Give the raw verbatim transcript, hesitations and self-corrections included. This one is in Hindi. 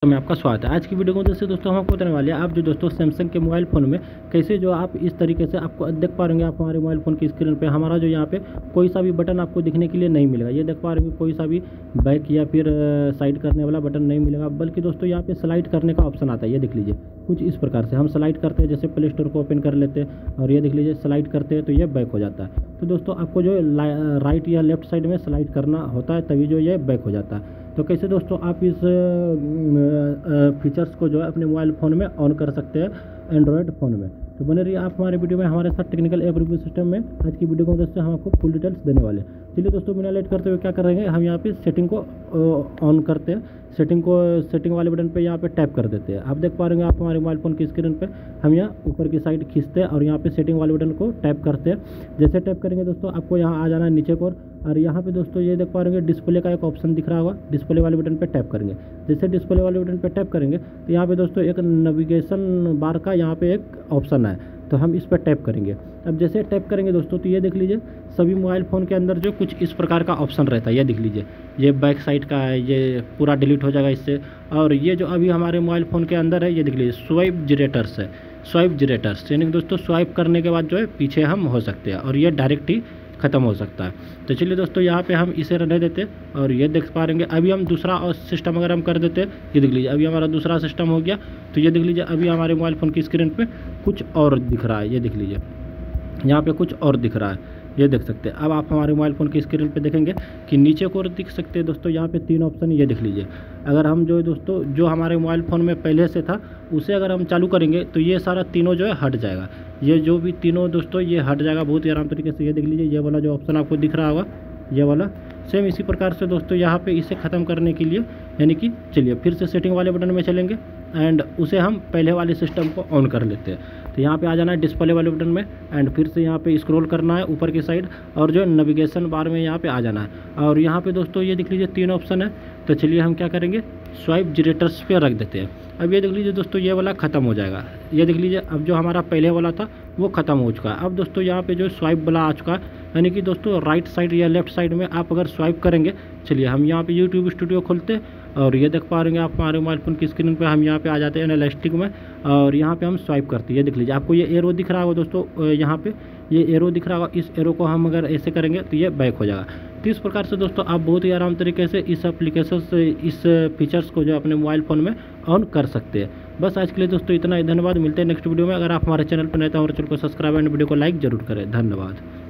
में आपका स्वागत है। आज की वीडियो को दोस्तों दोस्तों हम आपको बताने वाले हैं आप जो दोस्तों सैमसंग के मोबाइल फ़ोन में कैसे जो आप इस तरीके से आपको देख पा रहे आप हमारे मोबाइल फ़ोन की स्क्रीन पे हमारा जो यहाँ पे कोई सा भी बटन आपको दिखने के लिए नहीं मिलेगा। ये देख पा रहे हैं कोई सा भी बैक या फिर साइड करने वाला बटन नहीं मिलेगा, बल्कि दोस्तों यहाँ पे स्लाइड करने का ऑप्शन आता है। ये देख लीजिए कुछ इस प्रकार से हम स्लाइड करते हैं, जैसे प्ले स्टोर को ओपन कर लेते हैं और ये देख लीजिए स्लाइड करते हैं तो ये बैक हो जाता है। तो दोस्तों आपको जो राइट या लेफ्ट साइड में स्लाइड करना होता है तभी जो ये बैक हो जाता है। तो कैसे दोस्तों आप इस फीचर्स को जो है अपने मोबाइल फ़ोन में ऑन कर सकते हैं एंड्रॉयड फ़ोन में। तो बने रहिए आप हमारे वीडियो में हमारे साथ टेक्निकल ऐप रिव्यू सिस्टम में। आज की वीडियो को दोस्तों हम आपको फुल डिटेल्स देने वाले हैं। चलिए दोस्तों बिना लेट करते हुए क्या करेंगे, हम यहाँ पे सेटिंग को ऑन करते हैं। सेटिंग को सेटिंग वाले बटन पे यहाँ पे टैप कर देते हैं। आप देख पा रहे हैं आप हमारे मोबाइल फ़ोन की स्क्रीन पे हम यहाँ ऊपर की साइड खींचते हैं और यहाँ पे सेटिंग वाले बटन को टैप करते हैं। जैसे टैप करेंगे दोस्तों आपको यहाँ आ जाना है नीचे को, और यहाँ पे दोस्तों ये देख पा रहे हैं डिस्प्ले का एक ऑप्शन दिख रहा होगा। डिस्प्ले वाले बटन पे टैप करेंगे। जैसे डिस्प्ले वाले बटन पे टैप करेंगे तो यहाँ पे दोस्तों एक नेविगेशन बार का यहाँ पे एक ऑप्शन है, तो हम इस पर टैप करेंगे। अब जैसे टैप करेंगे दोस्तों तो ये देख लीजिए सभी मोबाइल फ़ोन के अंदर जो कुछ इस प्रकार का ऑप्शन रहता है। ये देख लीजिए ये बैक साइड का है, ये पूरा डिलीट हो जाएगा इससे। और ये जो अभी हमारे मोबाइल फ़ोन के अंदर है ये देख लीजिए स्वाइप जनरेटर्स है, स्वाइप जनरेटर्स यानी कि दोस्तों स्वाइप करने के बाद जो है पीछे हम हो सकते हैं और ये डायरेक्ट ही ख़त्म हो सकता है। तो चलिए दोस्तों यहाँ पे हम इसे रहने देते और ये देख पा रहे अभी हम दूसरा और सिस्टम अगर हम कर देते ये देख लीजिए अभी हमारा दूसरा सिस्टम हो गया। तो ये देख लीजिए अभी हमारे मोबाइल फ़ोन की स्क्रीन पे कुछ और दिख रहा है। ये देख लीजिए यहाँ पे कुछ और दिख रहा है, ये देख सकते हैं। अब आप हमारे मोबाइल फ़ोन की स्क्रीन पे देखेंगे कि नीचे को दिख सकते हैं दोस्तों यहाँ पे तीन ऑप्शन। ये देख लीजिए अगर हम जो है दोस्तों जो हमारे मोबाइल फ़ोन में पहले से था उसे अगर हम चालू करेंगे तो ये सारा तीनों जो है हट जाएगा। ये जो भी तीनों दोस्तों ये हट जाएगा बहुत ही आराम तरीके से। ये देख लीजिए ये वाला जो ऑप्शन आपको दिख रहा होगा ये वाला सेम इसी प्रकार से दोस्तों यहाँ पे इसे ख़त्म करने के लिए यानी कि चलिए फिर से सेटिंग वाले बटन में चलेंगे एंड उसे हम पहले वाले सिस्टम को ऑन कर लेते हैं। तो यहाँ पे आ जाना है डिस्प्ले वाले बटन में एंड फिर से यहाँ पे स्क्रॉल करना है ऊपर की साइड और जो नेविगेशन बार में यहाँ पे आ जाना है। और यहाँ पे दोस्तों ये देख लीजिए तीन ऑप्शन है। तो चलिए हम क्या करेंगे स्वाइप जनरेटर्स पे रख देते हैं। अब ये देख लीजिए दोस्तों ये वाला ख़त्म हो जाएगा। ये देख लीजिए अब जो हमारा पहले वाला था वो ख़त्म हो चुका है। अब दोस्तों यहाँ पे जो स्वाइप वाला आ चुका है यानी कि दोस्तों राइट साइड या लेफ्ट साइड में आप अगर स्वाइप करेंगे, चलिए हम यहाँ पे यूट्यूब स्टूडियो खोलते हैं और ये देख पा रहे हैं आप हमारे मोबाइल फ़ोन की स्क्रीन पे हम यहाँ पे आ जाते हैं एनालिस्टिक में और यहाँ पे हम स्वाइप करते हैं। ये देख लीजिए आपको ये एरो दिख रहा होगा दोस्तों, यहाँ पे ये एरो दिख रहा होगा, इस एरो को हम अगर ऐसे करेंगे तो ये बैक हो जाएगा। तो इस प्रकार से दोस्तों आप बहुत ही आराम तरीके से इस एप्लीकेशन से इस फीचर्स को जो अपने मोबाइल फ़ोन में ऑन कर सकते हैं। बस आज के लिए दोस्तों इतना ही, धन्यवाद। मिलते हैं नेक्स्ट वीडियो में। अगर आप हमारे चैनल पर नए तो हमारे चैनल को सब्सक्राइब एंड वीडियो को लाइक जरूर करें। धन्यवाद।